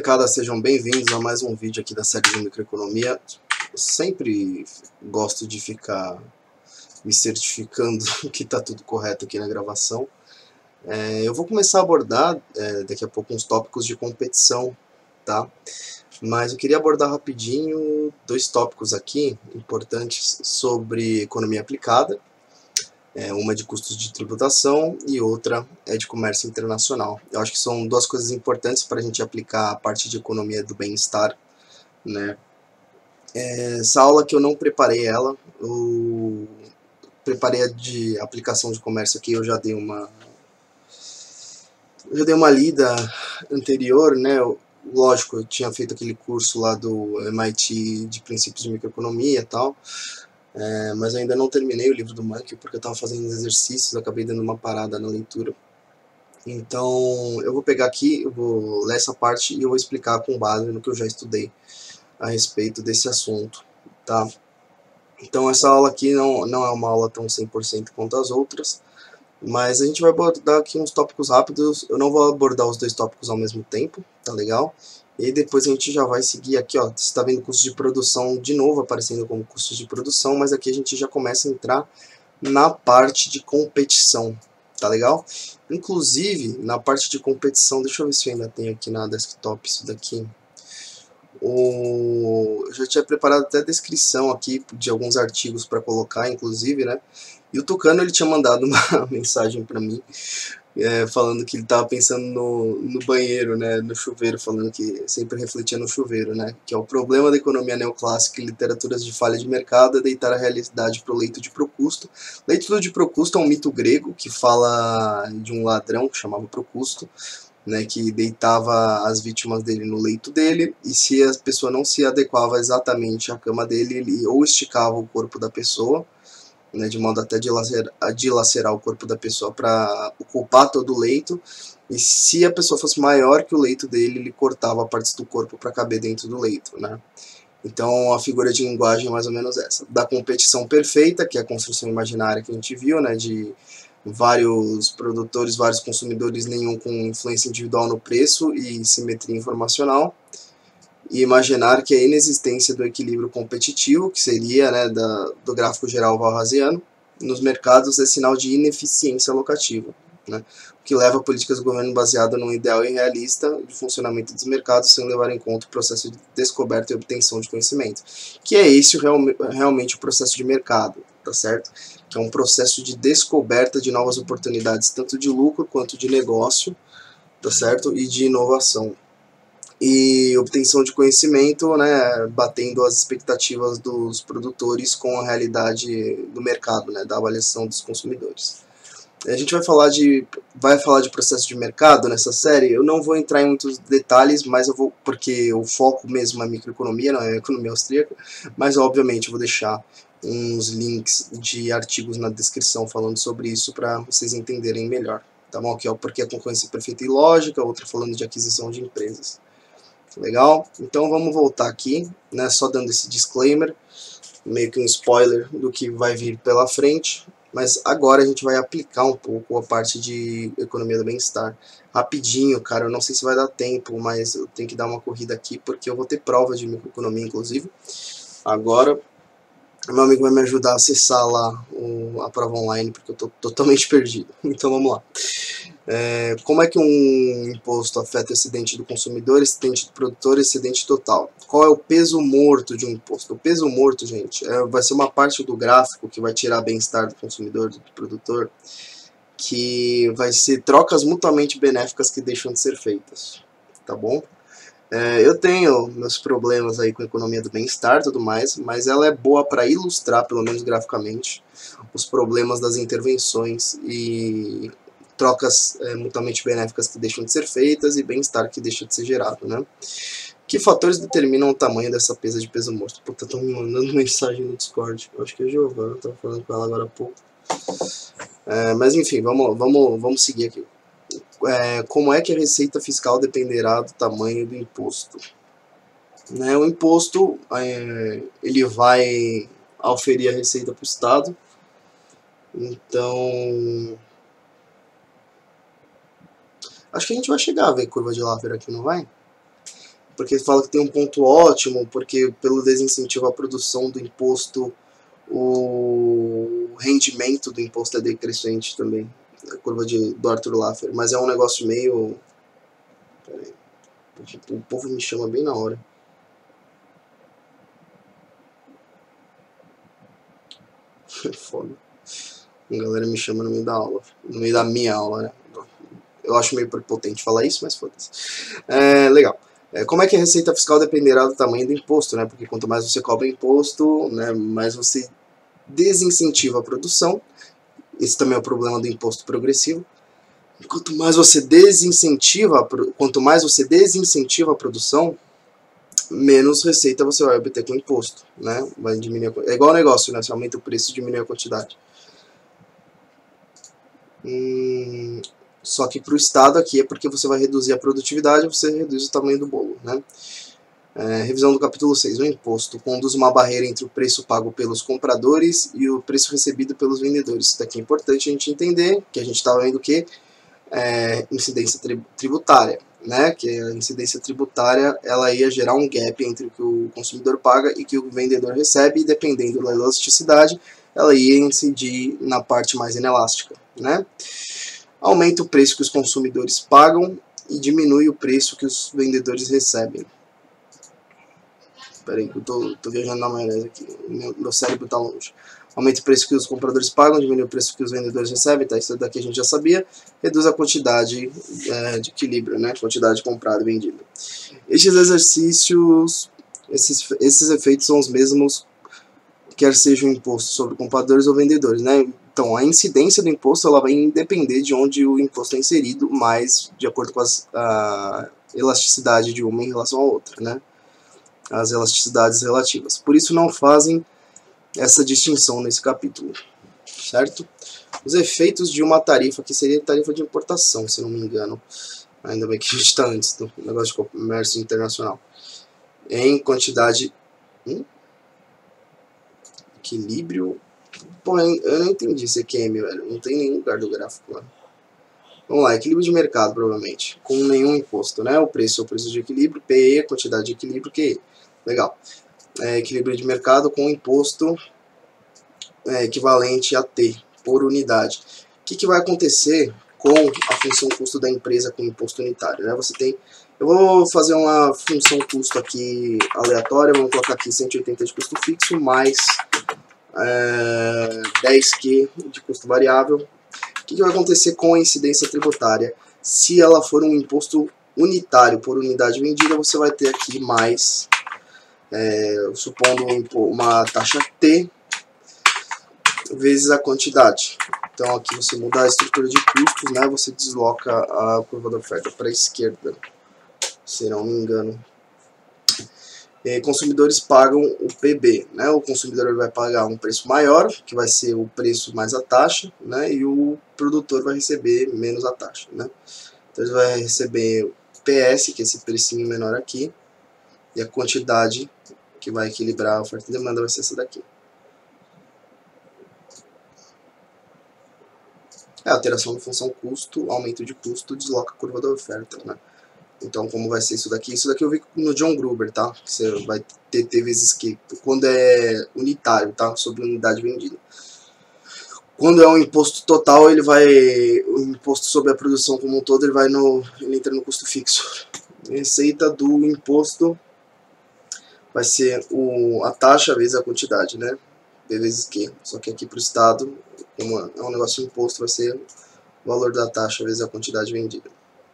molecada, sejam bem-vindos a mais um vídeo aqui da série de microeconomia. Eu sempre gosto de ficar me certificando que está tudo correto aqui na gravação. Eu vou começar a abordar daqui a pouco uns tópicos de competição, tá? Mas eu queria abordar rapidinho dois tópicos aqui importantes sobre economia aplicada. Uma de custos de tributação e outra é de comércio internacional. Eu acho que são duas coisas importantes para a gente aplicar a parte de economia do bem-estar, né? Essa aula que eu não preparei ela, eu preparei a de aplicação de comércio aqui, eu já dei uma lida anterior, né? Lógico, eu tinha feito aquele curso lá do MIT de princípios de microeconomia e tal. Mas eu ainda não terminei o livro do Monkey porque eu estava fazendo exercícios, acabei dando uma parada na leitura. Então eu vou pegar aqui, eu vou ler essa parte e eu vou explicar com base no que eu já estudei a respeito desse assunto, tá? Então essa aula aqui não é uma aula tão 100% quanto as outras, mas a gente vai abordar aqui uns tópicos rápidos. Eu não vou abordar os dois tópicos ao mesmo tempo, tá legal? E depois a gente já vai seguir aqui, ó, você está vendo custo de produção de novo aparecendo como custo de produção, mas aqui a gente já começa a entrar na parte de competição, tá legal? Inclusive, na parte de competição, deixa eu ver se eu ainda tenho aqui na desktop isso daqui. Eu já tinha preparado até a descrição aqui de alguns artigos para colocar, inclusive, né? E o Tucano, ele tinha mandado uma mensagem para mim, falando que ele estava pensando no banheiro, né, no chuveiro, falando que sempre refletia no chuveiro, né, que é o problema da economia neoclássica e literaturas de falha de mercado é deitar a realidade para o leito de Procusto. Leito de Procusto é um mito grego que fala de um ladrão que chamava Procusto, né, que deitava as vítimas dele no leito dele, e se a pessoa não se adequava exatamente à cama dele, ele ou esticava o corpo da pessoa, né, de modo até dilacerar o corpo da pessoa para ocupar todo o leito, e se a pessoa fosse maior que o leito dele, ele cortava partes do corpo para caber dentro do leito, né? Então a figura de linguagem é mais ou menos essa. Da competição perfeita, que é a construção imaginária que a gente viu, né, de vários produtores, vários consumidores, nenhum com influência individual no preço e simetria informacional, e imaginar que a inexistência do equilíbrio competitivo, que seria, né, do gráfico geral valrasiano, nos mercados é sinal de ineficiência alocativa, né, o que leva a políticas do governo baseadas num ideal irrealista de funcionamento dos mercados sem levar em conta o processo de descoberta e obtenção de conhecimento, que é esse realmente o processo de mercado, tá certo? Que é um processo de descoberta de novas oportunidades, tanto de lucro quanto de negócio, tá certo? E de inovação. E obtenção de conhecimento, né, batendo as expectativas dos produtores com a realidade do mercado, né, da avaliação dos consumidores. A gente vai falar de processo de mercado nessa série. Eu não vou entrar em muitos detalhes, mas eu vou, porque o foco mesmo é microeconomia, não é economia austríaca, mas obviamente eu vou deixar uns links de artigos na descrição falando sobre isso para vocês entenderem melhor, tá bom? Aqui é o porquê a concorrência perfeita e lógica, outra falando de aquisição de empresas. Legal? Então vamos voltar aqui, né, só dando esse disclaimer, meio que um spoiler do que vai vir pela frente, mas agora a gente vai aplicar um pouco a parte de economia do bem-estar. Rapidinho, cara, eu não sei se vai dar tempo, mas eu tenho que dar uma corrida aqui porque eu vou ter prova de microeconomia, inclusive. Agora, meu amigo vai me ajudar a acessar lá a prova online, porque eu tô totalmente perdido. Então vamos lá. Como é que um imposto afeta o excedente do consumidor, excedente do produtor e excedente total? Qual é o peso morto de um imposto? O peso morto, gente, vai ser uma parte do gráfico que vai tirar bem-estar do consumidor, do produtor, que vai ser trocas mutuamente benéficas que deixam de ser feitas, tá bom? Eu tenho meus problemas aí com a economia do bem-estar e tudo mais, mas ela é boa para ilustrar, pelo menos graficamente, os problemas das intervenções e trocas mutuamente benéficas que deixam de ser feitas e bem-estar que deixa de ser gerado, né? Que fatores determinam o tamanho dessa pesa de peso morto? Puta, estão me mandando mensagem no Discord. Eu acho que é a Giovana, eu tava falando com ela agora há pouco. Mas enfim, vamos seguir aqui. Como é que a receita fiscal dependerá do tamanho do imposto? Né, o imposto ele vai auferir a receita para o Estado, então acho que a gente vai chegar a ver curva de Laffer aqui, não vai? porque fala que tem um ponto ótimo, porque pelo desincentivo à produção do imposto, o rendimento do imposto é decrescente também, a curva do Arthur Laffer, mas é um negócio meio... Peraí, o povo me chama bem na hora. Foda. A galera me chama no meio da aula, no meio da minha aula, né? Eu acho meio prepotente falar isso, mas foda-se. Legal. Como é que a receita fiscal dependerá do tamanho do imposto, né? Porque quanto mais você cobra imposto, né, mais você desincentiva a produção. Esse também é o problema do imposto progressivo. Quanto mais você desincentiva a produção, menos receita você vai obter com o imposto, né? Vai diminuir é igual ao negócio, né? Você aumenta o preço e diminui a quantidade. Só que para o Estado aqui é porque você vai reduzir a produtividade, você reduz o tamanho do bolo, né? Revisão do capítulo 6. O imposto conduz uma barreira entre o preço pago pelos compradores e o preço recebido pelos vendedores. Isso daqui é importante a gente entender, que a gente está vendo que incidência tributária, né? Que a incidência tributária ela ia gerar um gap entre o que o consumidor paga e o que o vendedor recebe, e dependendo da elasticidade, ela ia incidir na parte mais inelástica, né? Aumenta o preço que os consumidores pagam e diminui o preço que os vendedores recebem. Espera aí, eu tô viajando na maionese aqui, meu cérebro está longe. Aumenta o preço que os compradores pagam, diminui o preço que os vendedores recebem, tá? Isso daqui a gente já sabia. Reduz a quantidade de equilíbrio, né? Quantidade comprada e vendida. Estes exercícios, esses efeitos são os mesmos, quer seja o imposto sobre compradores ou vendedores, né? Então, a incidência do imposto ela vai depender de onde o imposto é inserido, mas de acordo com a elasticidade de uma em relação à outra, né? As elasticidades relativas. Por isso não fazem essa distinção nesse capítulo, certo? Os efeitos de uma tarifa, que seria tarifa de importação, se não me engano. Ainda bem que a gente está antes do negócio de comércio internacional. Em quantidade... Equilíbrio... Pô, eu não entendi esse QM, velho. Não tem nenhum lugar do gráfico lá. Vamos lá, equilíbrio de mercado, provavelmente. Com nenhum imposto, né? O preço é o preço de equilíbrio, PE, quantidade de equilíbrio, QE. Legal. Equilíbrio de mercado com imposto equivalente a T, por unidade. O que vai acontecer com a função custo da empresa com imposto unitário, né? Você tem... Eu vou fazer uma função custo aqui aleatória, vamos colocar aqui 180 de custo fixo, mais 10Q de custo variável. O que vai acontecer com a incidência tributária? Se ela for um imposto unitário por unidade vendida, você vai ter aqui mais, supondo uma taxa T, vezes a quantidade. Então aqui você muda a estrutura de custos, né? Você desloca a curva da oferta para a esquerda, se não me engano. Consumidores pagam o PB, né? O consumidor vai pagar um preço maior, que vai ser o preço mais a taxa, né? E o produtor vai receber menos a taxa, né? Então ele vai receber o PS, que é esse precinho menor aqui, e a quantidade que vai equilibrar a oferta e demanda vai ser essa daqui. Alteração da função custo, aumento de custo, desloca a curva da oferta, né? Então, como vai ser isso daqui? Isso daqui eu vi no John Gruber, tá? Você vai ter T vezes Q, quando é unitário, tá? Sobre unidade vendida. Quando é um imposto total, o imposto sobre a produção como um todo, ele entra no custo fixo. Receita do imposto vai ser a taxa vezes a quantidade, né? P vezes Q. Só que aqui para o Estado, como é um negócio de imposto, vai ser o valor da taxa vezes a quantidade vendida.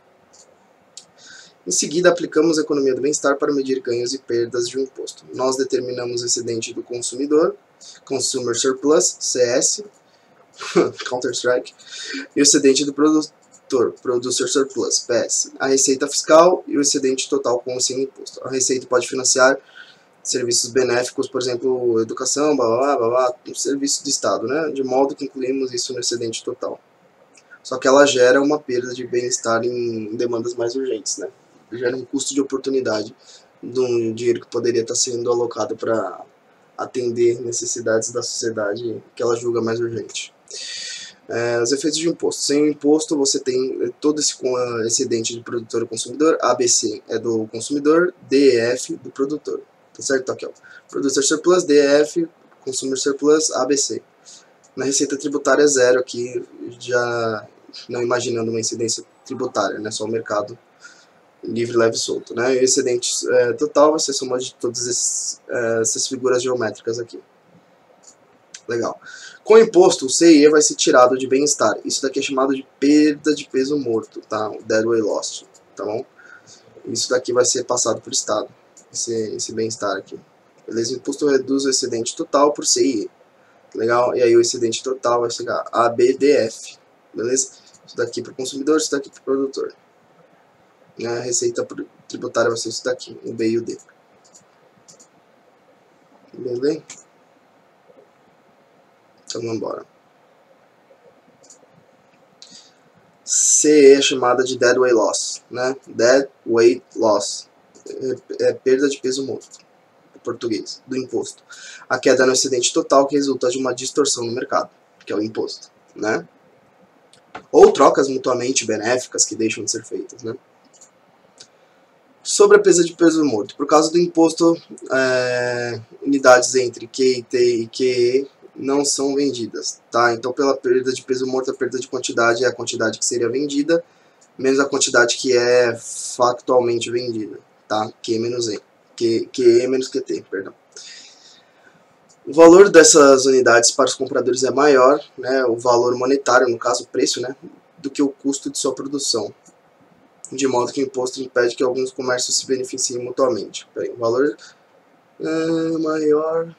Em seguida, aplicamos a economia do bem-estar para medir ganhos e perdas de um imposto. Nós determinamos o excedente do consumidor, Consumer Surplus, CS, Counter-Strike, e o excedente do produtor, Producer Surplus, PS. A receita fiscal e o excedente total com ou sem imposto. A receita pode financiar serviços benéficos, por exemplo, educação, serviço de Estado, né? De modo que incluímos isso no excedente total. Só que ela gera uma perda de bem-estar em demandas mais urgentes, né? Gera um custo de oportunidade de um dinheiro que poderia estar sendo alocado para atender necessidades da sociedade que ela julga mais urgente. Os efeitos de imposto. Sem o imposto, você tem todo esse excedente de produtor e consumidor. ABC é do consumidor, DEF do produtor. Tá certo? Aqui, ó. Producer surplus, DEF, consumer surplus, ABC. Na receita tributária, zero aqui, já não imaginando uma incidência tributária, né? Só o mercado livre, leve e solto, né? E o excedente total vai ser soma de todas essas figuras geométricas aqui. Legal. Com o imposto, o CIE vai ser tirado de bem-estar. Isso daqui é chamado de perda de peso morto, tá? O deadweight loss, tá bom? Isso daqui vai ser passado para o Estado, esse bem-estar aqui. Beleza? O imposto reduz o excedente total por CIE. Legal? E aí o excedente total vai chegar a ABDF. Beleza? Isso daqui para o consumidor, isso daqui para o produtor. A receita tributária vai ser isso daqui, o B e o D. Beleza? Então vamos embora. CE é chamada de deadweight loss, né? Deadweight loss é perda de peso morto, em português, do imposto. A queda no excedente total que resulta de uma distorção no mercado, que é o imposto, né? Ou trocas mutuamente benéficas que deixam de ser feitas, né? Sobre a perda de peso morto, por causa do imposto, unidades entre Q, T e QE não são vendidas, tá? Então, pela perda de peso morto, a perda de quantidade é a quantidade que seria vendida, menos a quantidade que é factualmente vendida, tá? Q menos E. QE menos QT, perdão. O valor dessas unidades para os compradores é maior, né? O valor monetário, no caso o preço, né? Do que o custo de sua produção. De modo que o imposto impede que alguns comércios se beneficiem mutuamente. Peraí, o valor maior...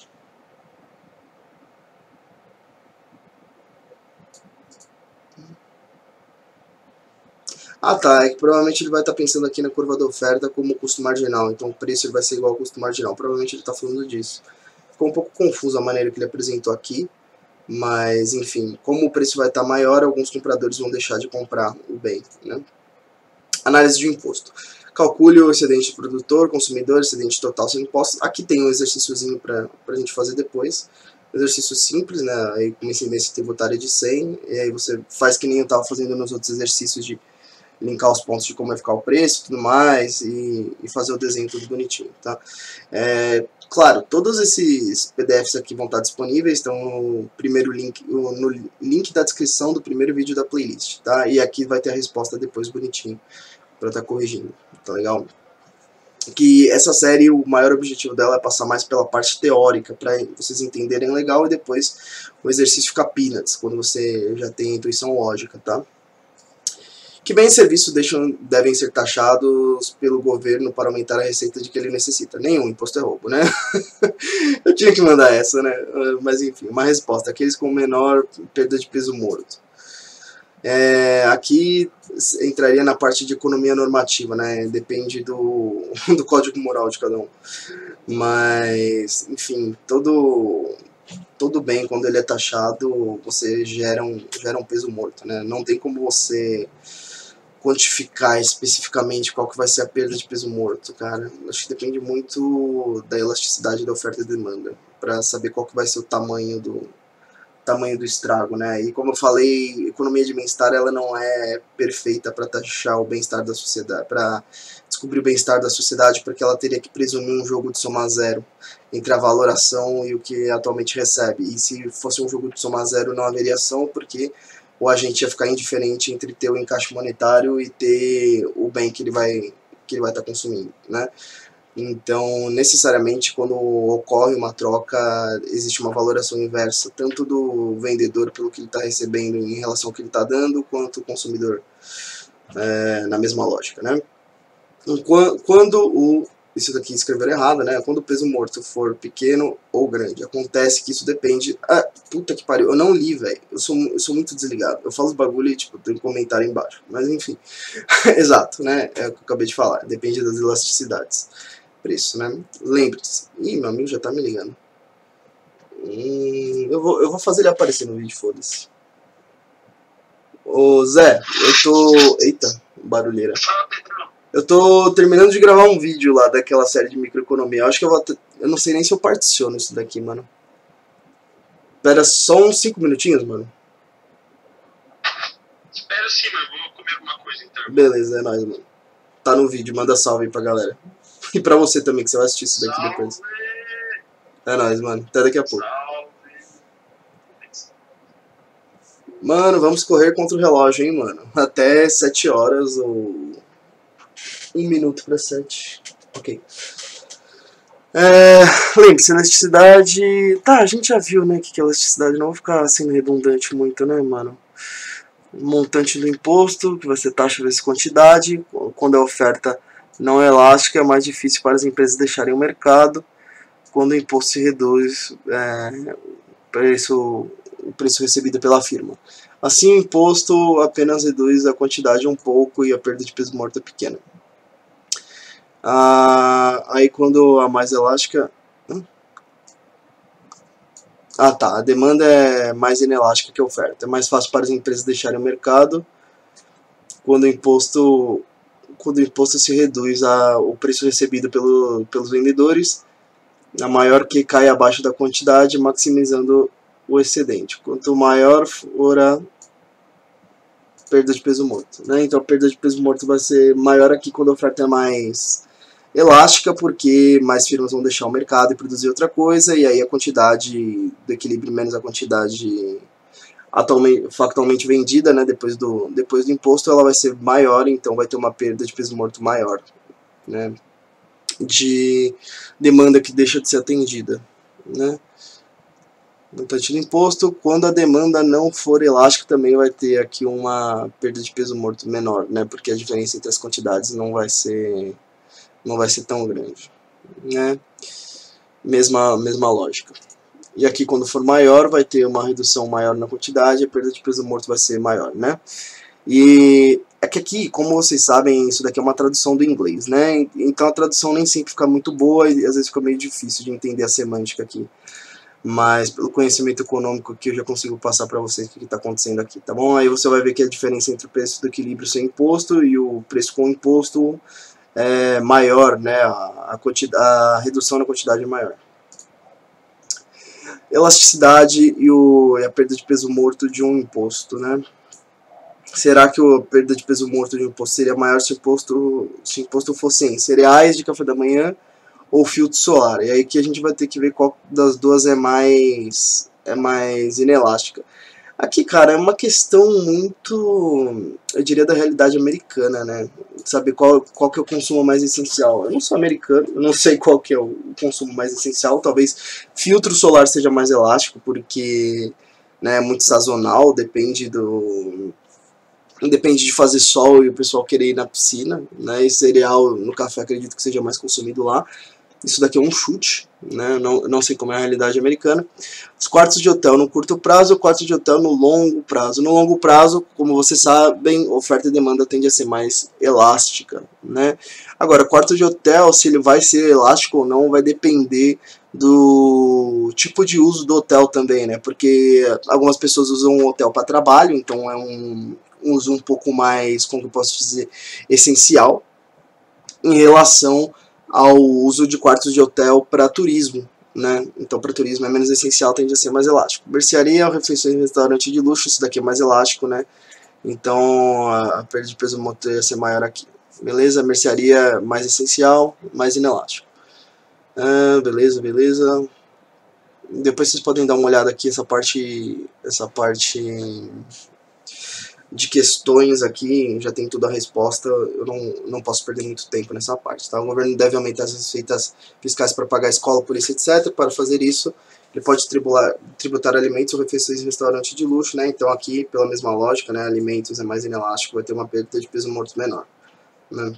Ah tá, é que provavelmente ele vai estar pensando aqui na curva da oferta como custo marginal, então o preço ele vai ser igual ao custo marginal, provavelmente ele está falando disso. Ficou um pouco confuso a maneira que ele apresentou aqui, mas enfim, como o preço vai estar maior, alguns compradores vão deixar de comprar o bem, né? Análise de imposto. Calcule o excedente de produtor, consumidor, excedente total sem impostos. Aqui tem um exercíciozinho para a gente fazer depois. Exercício simples, né? Aí com uma incidência tributária de 100, e aí você faz que nem eu estava fazendo nos outros exercícios de linkar os pontos de como vai ficar o preço e tudo mais, e fazer o desenho tudo bonitinho, tá? Claro, todos esses PDFs aqui vão estar disponíveis, estão no primeiro link, no link da descrição do primeiro vídeo da playlist, tá? E aqui vai ter a resposta depois bonitinho, para estar corrigindo, tá legal? Que essa série, o maior objetivo dela é passar mais pela parte teórica, para vocês entenderem legal, e depois o exercício fica peanuts, quando você já tem a intuição lógica, tá? Que bens e serviços devem ser taxados pelo governo para aumentar a receita de que ele necessita? Nenhum, imposto é roubo, né? Eu tinha que mandar essa, né? Mas enfim, uma resposta. Aqueles com menor perda de peso morto. Aqui entraria na parte de economia normativa, né? Depende do código moral de cada um. Mas, enfim, todo bem, quando ele é taxado, você gera um peso morto, né? Não tem como você quantificar especificamente qual que vai ser a perda de peso morto, cara. Acho que depende muito da elasticidade da oferta e demanda, para saber qual que vai ser o tamanho do estrago, né? E como eu falei, economia de bem-estar ela não é perfeita para taxar o bem-estar da sociedade, para descobrir o bem-estar da sociedade, porque ela teria que presumir um jogo de soma zero entre a valoração e o que atualmente recebe. E se fosse um jogo de soma zero, não haveria ação, porque o agente ia ficar indiferente entre ter o encaixe monetário e ter o bem que ele vai estar consumindo, né? Então, necessariamente, quando ocorre uma troca, existe uma valoração inversa, tanto do vendedor pelo que ele está recebendo em relação ao que ele está dando, quanto o consumidor, na mesma lógica, né? Isso daqui escreveram errado, né? Quando o peso morto for pequeno ou grande, acontece que isso depende... Ah, puta que pariu, eu não li, velho. Eu sou muito desligado. Eu falo os bagulho e, tipo, tem um comentário embaixo. Mas, enfim. Exato, né? É o que eu acabei de falar. Depende das elasticidades. Preço, né? Lembre-se. Ih, meu amigo já tá me ligando. Eu vou fazer ele aparecer no vídeo, foda-se. Ô, Zé, eu tô... Eita, barulheira. Eu tô terminando de gravar um vídeo lá daquela série de microeconomia. Eu acho que eu não sei nem se eu particiono isso daqui, mano. Pera só uns 5 minutinhos, mano. Quero sim, mas vou comer alguma coisa então. Beleza, é nóis, mano. Tá no vídeo, manda salve aí pra galera. E pra você também, que você vai assistir isso daqui depois. Salve! É nóis, mano. Até daqui a pouco. Salve! Mano, vamos correr contra o relógio, hein, mano. Até 7 horas ou 1 minuto pra 7. Ok. Lembre-se, elasticidade... Tá, a gente já viu, né, que é elasticidade. Não vou ficar sendo redundante muito, né, mano. Montante do imposto, que vai ser taxa vezes quantidade. Quando a oferta não é elástica, é mais difícil para as empresas deixarem o mercado. Quando o imposto se reduz, o preço recebido pela firma. Assim, o imposto apenas reduz a quantidade um pouco e a perda de peso morto é pequena. Aí quando a mais elástica... tá, a demanda é mais inelástica que a oferta. É mais fácil para as empresas deixarem o mercado quando o imposto se reduz o preço recebido pelos vendedores, a maior que cai abaixo da quantidade, maximizando o excedente. Quanto maior for a perda de peso morto, né? Então a perda de peso morto vai ser maior aqui quando a oferta é mais elástica, porque mais firmas vão deixar o mercado e produzir outra coisa, e aí a quantidade do equilíbrio menos a quantidade factualmente vendida, né, depois do imposto, ela vai ser maior, então vai ter uma perda de peso morto maior, né, de demanda que deixa de ser atendida, né. Montante do imposto, quando a demanda não for elástica, também vai ter aqui uma perda de peso morto menor, né, porque a diferença entre as quantidades não vai ser tão grande, né? Mesma lógica. E aqui, quando for maior, vai ter uma redução maior na quantidade, a perda de peso morto vai ser maior, né? E é que aqui, como vocês sabem, isso daqui é uma tradução do inglês, né? Então a tradução nem sempre fica muito boa e às vezes fica meio difícil de entender a semântica aqui. Mas pelo conhecimento econômico que eu já consigo passar para vocês o que está acontecendo aqui, tá bom? Aí você vai ver que a diferença entre o preço do equilíbrio sem imposto e o preço com imposto é maior, né? A redução na quantidade é maior. Elasticidade e a perda de peso morto de um imposto, né? Será que a perda de peso morto de um imposto seria maior se o imposto fosse em cereais de café da manhã ou filtro solar? E aí que a gente vai ter que ver qual das duas é mais inelástica. Aqui, cara, é uma questão muito, eu diria, da realidade americana, né? Saber qual que é o consumo mais essencial. Eu não sou americano, eu não sei qual que é o consumo mais essencial. Talvez filtro solar seja mais elástico, porque, né, é muito sazonal, depende de fazer sol e o pessoal querer ir na piscina, né? E cereal no café acredito que seja mais consumido lá. Isso daqui é um chute, né? Não sei como é a realidade americana. Os quartos de hotel no curto prazo e o quarto de hotel no longo prazo. No longo prazo, como vocês sabem, oferta e demanda tende a ser mais elástica, né? Agora, quarto de hotel, se ele vai ser elástico ou não, vai depender do tipo de uso do hotel também, né? Porque algumas pessoas usam o hotel para trabalho, então é um uso um pouco mais, como eu posso dizer, essencial em relação ao uso de quartos de hotel para turismo, né? Então, para turismo é menos essencial, tende a ser mais elástico. Mercearia, refeições em restaurante de luxo, isso daqui é mais elástico, né? Então, a perda de peso morto ia ser maior aqui. Beleza? Mercearia mais essencial, mais inelástico. Beleza. Depois vocês podem dar uma olhada aqui, essa parte de questões aqui, já tem tudo a resposta, eu não posso perder muito tempo nessa parte, tá? O governo deve aumentar as receitas fiscais para pagar escola, polícia, etc. Para fazer isso, ele pode tributar alimentos ou refeições em restaurante de luxo, né? Então aqui, pela mesma lógica, né, alimentos é mais inelástico, vai ter uma perda de peso morto menor, né?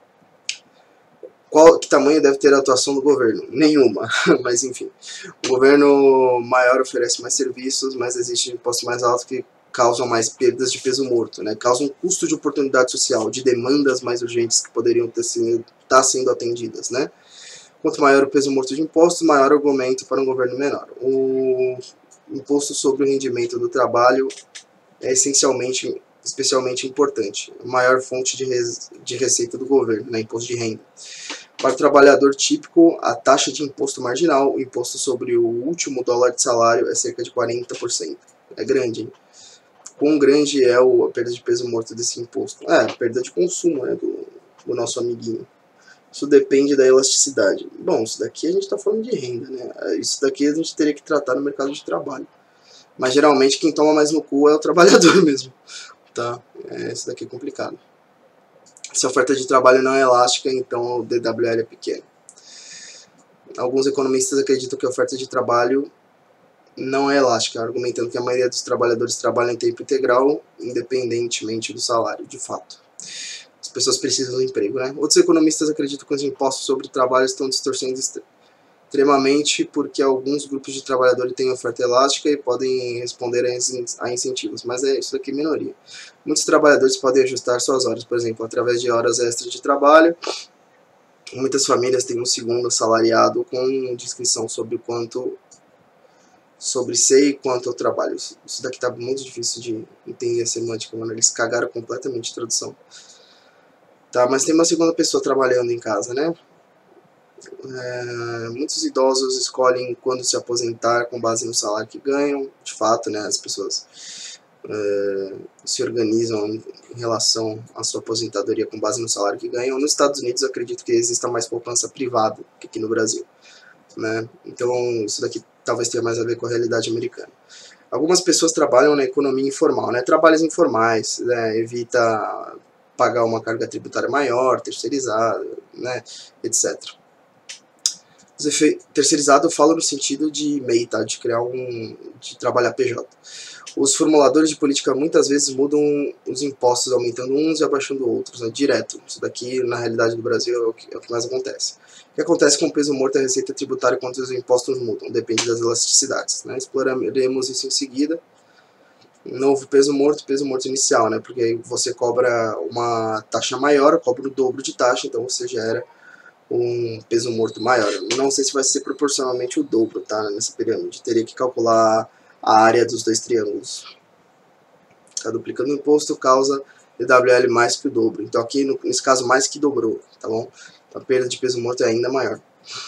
Que tamanho deve ter a atuação do governo? Nenhuma, mas enfim. O governo maior oferece mais serviços, mas existe impostos mais altos que causam mais perdas de peso morto, né? Causam um custo de oportunidade social, de demandas mais urgentes que poderiam estar sendo atendidas, né? Quanto maior o peso morto de impostos, maior o argumento para um governo menor. O imposto sobre o rendimento do trabalho é especialmente importante. A maior fonte de receita do governo, né? Imposto de renda. Para o trabalhador típico, a taxa de imposto marginal, o imposto sobre o último dólar de salário, é cerca de 40%. É grande, hein? quão grande é a perda de peso morto desse imposto? A perda de consumo, né, do nosso amiguinho. Isso depende da elasticidade. Bom, isso daqui a gente está falando de renda, né? Isso daqui a gente teria que tratar no mercado de trabalho. Mas geralmente quem toma mais no cu é o trabalhador mesmo, tá? Isso daqui é complicado. Se a oferta de trabalho não é elástica, então o DWL é pequeno. Alguns economistas acreditam que a oferta de trabalho não é elástica, argumentando que a maioria dos trabalhadores trabalha em tempo integral, independentemente do salário, de fato. As pessoas precisam do emprego, né? Outros economistas acreditam que os impostos sobre o trabalho estão distorcendo extremamente porque alguns grupos de trabalhadores têm oferta elástica e podem responder a incentivos, mas isso aqui é minoria. Muitos trabalhadores podem ajustar suas horas, por exemplo, através de horas extras de trabalho. Muitas famílias têm um segundo assalariado com descrição sobre sei quanto eu trabalho. Isso daqui tá muito difícil de entender a semântica, mano. Eles cagaram completamente a tradução. Tá, mas tem uma segunda pessoa trabalhando em casa, né? Muitos idosos escolhem quando se aposentar com base no salário que ganham. De fato, né, as pessoas se organizam em relação à sua aposentadoria com base no salário que ganham. Nos Estados Unidos, eu acredito que exista mais poupança privada que aqui no Brasil, né? Então, isso daqui talvez tenha mais a ver com a realidade americana. Algumas pessoas trabalham na economia informal, né? Trabalhos informais, né? Evita pagar uma carga tributária maior, terceirizada, né? Etc. Terceirizado eu falo no sentido de MEI, tá? De trabalhar PJ. Os formuladores de política muitas vezes mudam os impostos, aumentando uns e abaixando outros, né? Direto. Isso daqui, na realidade do Brasil, é o que mais acontece. O que acontece com o peso morto é a receita tributária quanto os impostos mudam, depende das elasticidades, né? Exploraremos isso em seguida. Novo peso morto inicial, né? Porque aí você cobra uma taxa maior, cobra o dobro de taxa, então você gera um peso morto maior. Não sei se vai ser proporcionalmente o dobro, tá? Nessa pirâmide. Teria que calcular a área dos dois triângulos. Tá duplicando o imposto causa DWL mais que o dobro. Então aqui, nesse caso, mais que dobrou, tá bom? Então a perda de peso morto é ainda maior.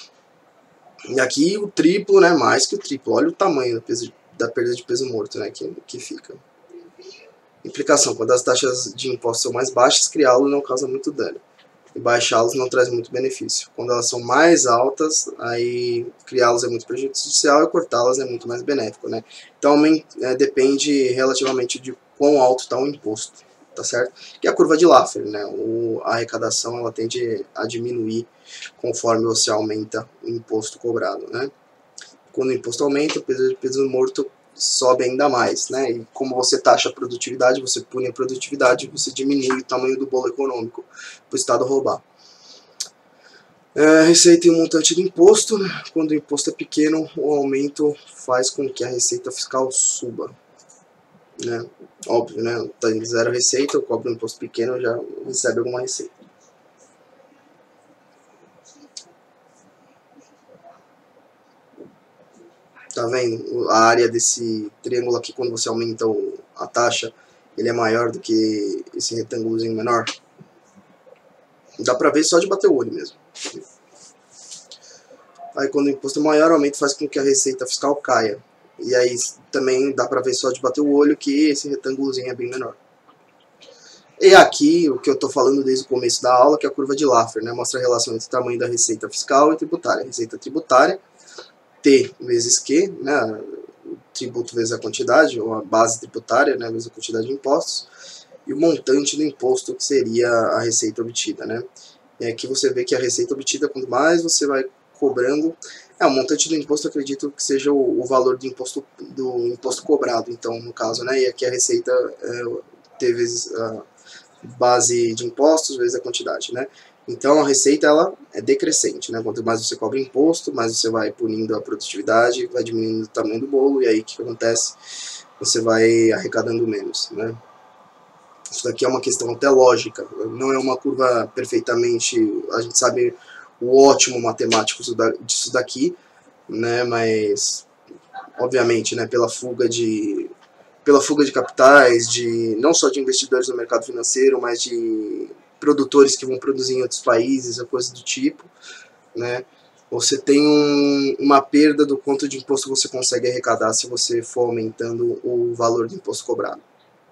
E aqui o triplo, né? Mais que o triplo. Olha o tamanho da perda de peso morto, né? Que fica. Implicação. Quando as taxas de imposto são mais baixas, criá-lo não causa muito dano. E baixá-los não traz muito benefício. Quando elas são mais altas, aí criá-los é muito prejudicial e cortá-las é muito mais benéfico, né? Então depende relativamente de quão alto está o imposto, tá certo? Que é a curva de Laffer, né? A arrecadação ela tende a diminuir conforme você aumenta o imposto cobrado, né? Quando o imposto aumenta, o peso morto sobe ainda mais, né? E como você taxa a produtividade, você pune a produtividade, você diminui o tamanho do bolo econômico para o Estado roubar. Receita e montante do imposto, né? Quando o imposto é pequeno, o aumento faz com que a receita fiscal suba, né? Óbvio, né? Tá em zero receita, eu cobro um imposto pequeno, já recebe alguma receita. Tá vendo? A área desse triângulo aqui, quando você aumenta a taxa, ele é maior do que esse retângulozinho menor. Dá pra ver só de bater o olho mesmo. Aí quando o imposto é maior, o aumento faz com que a receita fiscal caia. E aí também dá pra ver só de bater o olho que esse retângulozinho é bem menor. E aqui, o que eu tô falando desde o começo da aula, que é a curva de Laffer, né? Mostra a relação entre o tamanho da receita fiscal e tributária. Receita tributária, T vezes Q, né? O tributo vezes a quantidade, ou a base tributária, né? Vezes a quantidade de impostos. E o montante do imposto, que seria a receita obtida, né? E aqui você vê que a receita obtida, quanto mais você vai cobrando, o montante do imposto, acredito que seja o valor do imposto cobrado, então, no caso, né? E aqui a receita T vezes a base de impostos vezes a quantidade, né? Então a receita ela é decrescente, né? Quanto mais você cobra imposto, mais você vai punindo a produtividade, vai diminuindo o tamanho do bolo, e aí o que acontece? Você vai arrecadando menos, né? Isso daqui é uma questão até lógica, não é uma curva perfeitamente, a gente sabe o ótimo matemático disso daqui, né? Mas obviamente, né, pela fuga de capitais, não só de investidores no mercado financeiro, mas de produtores que vão produzir em outros países, coisa do tipo, né? Você tem uma perda do quanto de imposto você consegue arrecadar se você for aumentando o valor do imposto cobrado.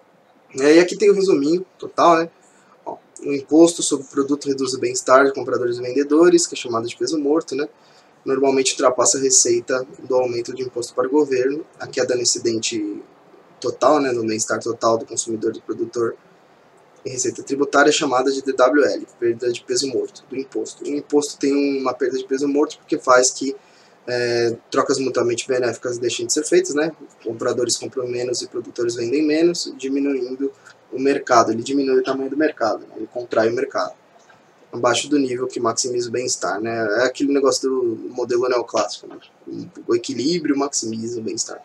E aqui tem o resuminho total, né? Ó, o imposto sobre o produto reduz o bem-estar de compradores e vendedores, que é chamado de peso morto, né? Normalmente ultrapassa a receita do aumento de imposto para o governo. A queda no incidente total, né, no bem-estar total do consumidor e do produtor em receita tributária é chamada de DWL, perda de peso morto, do imposto. O imposto tem uma perda de peso morto porque faz que trocas mutuamente benéficas deixem de ser feitas, né? Compradores compram menos e produtores vendem menos, diminuindo o mercado. Ele diminui o tamanho do mercado, né? Ele contrai o mercado, abaixo do nível que maximiza o bem-estar, né? É aquele negócio do modelo neoclássico, né? O equilíbrio maximiza o bem-estar.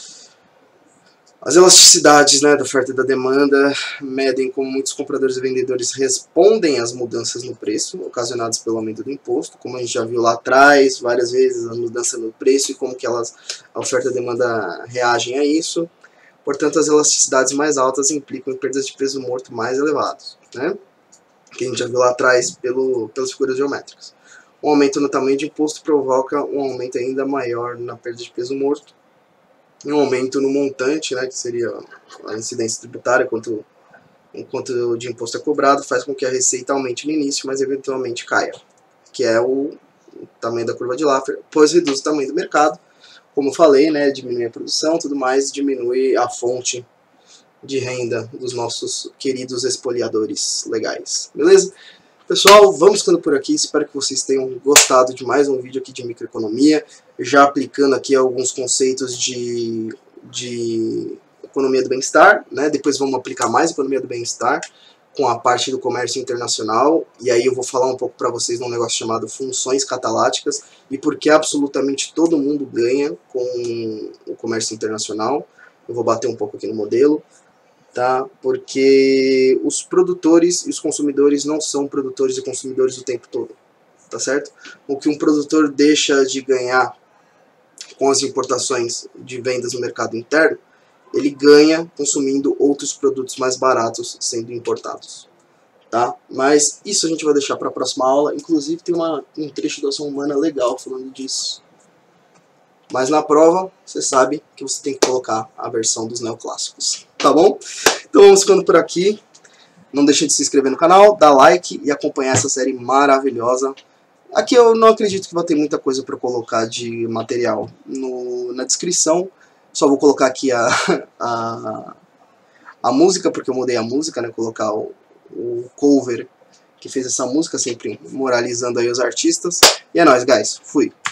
As elasticidades, né, da oferta e da demanda medem como muitos compradores e vendedores respondem às mudanças no preço ocasionadas pelo aumento do imposto, como a gente já viu lá atrás várias vezes, a mudança no preço e como que a oferta e a demanda reagem a isso. Portanto, as elasticidades mais altas implicam em perdas de peso morto mais elevadas, né? Que a gente já viu lá atrás pelas figuras geométricas. Um aumento no tamanho de imposto provoca um aumento ainda maior na perda de peso morto, e um aumento no montante, né, que seria a incidência tributária, quanto de imposto é cobrado, faz com que a receita aumente no início, mas eventualmente caia, que é o tamanho da curva de Laffer, pois reduz o tamanho do mercado, como eu falei, né, diminui a produção, tudo mais, diminui a fonte de renda dos nossos queridos espoliadores legais, beleza? Pessoal, vamos ficando por aqui, espero que vocês tenham gostado de mais um vídeo aqui de microeconomia, já aplicando aqui alguns conceitos de economia do bem-estar, né? Depois vamos aplicar mais economia do bem-estar com a parte do comércio internacional, e aí eu vou falar um pouco para vocês de um negócio chamado funções cataláticas e por que absolutamente todo mundo ganha com o comércio internacional. Eu vou bater um pouco aqui no modelo. Tá? Porque os produtores e os consumidores não são produtores e consumidores o tempo todo, tá certo? O que um produtor deixa de ganhar com as importações de vendas no mercado interno, ele ganha consumindo outros produtos mais baratos sendo importados, tá? Mas isso a gente vai deixar para a próxima aula, inclusive tem um trecho da ação humana legal falando disso. Mas na prova, você sabe que você tem que colocar a versão dos neoclássicos, tá bom? Então vamos ficando por aqui. Não deixe de se inscrever no canal, dar like e acompanhar essa série maravilhosa. Aqui eu não acredito que vai ter muita coisa para colocar de material na descrição. Só vou colocar aqui a música, porque eu mudei a música, né? Colocar o cover que fez essa música, sempre moralizando aí os artistas. E é nóis, guys. Fui.